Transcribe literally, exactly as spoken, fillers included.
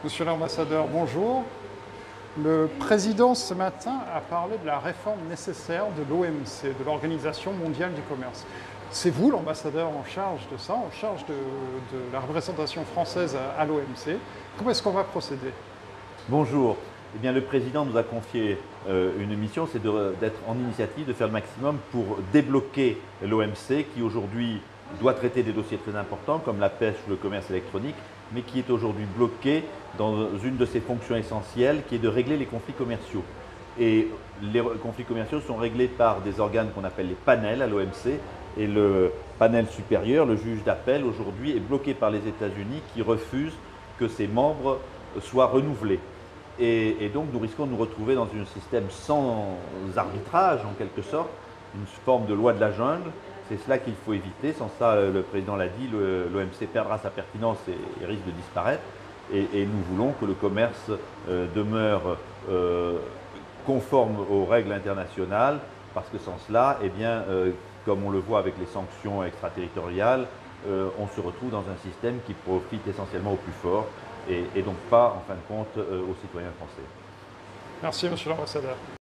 Monsieur l'ambassadeur, bonjour. Le président ce matin a parlé de la réforme nécessaire de l'O M C, de l'Organisation mondiale du commerce. C'est vous l'ambassadeur en charge de ça, en charge de, de la représentation française à, à l'O M C. Comment est-ce qu'on va procéder? Bonjour. Eh bien, le président nous a confié euh, une mission, c'est d'être en initiative, de faire le maximum pour débloquer l'O M C qui aujourd'hui doit traiter des dossiers très importants comme la pêche ou le commerce électronique, mais qui est aujourd'hui bloqué dans une de ses fonctions essentielles qui est de régler les conflits commerciaux. Et les conflits commerciaux sont réglés par des organes qu'on appelle les panels à l'O M C, et le panel supérieur, le juge d'appel aujourd'hui, est bloqué par les États-Unis qui refusent que ses membres soient renouvelés. Et, et donc nous risquons de nous retrouver dans un système sans arbitrage en quelque sorte, une forme de loi de la jungle. C'est cela qu'il faut éviter, sans ça, le président l'a dit, l'O M C perdra sa pertinence et, et risque de disparaître. Et, et nous voulons que le commerce euh, demeure euh, conforme aux règles internationales, parce que sans cela, eh bien, euh, comme on le voit avec les sanctions extraterritoriales, euh, on se retrouve dans un système qui profite essentiellement aux plus forts et, et donc pas, en fin de compte, euh, aux citoyens français. Merci, monsieur l'ambassadeur.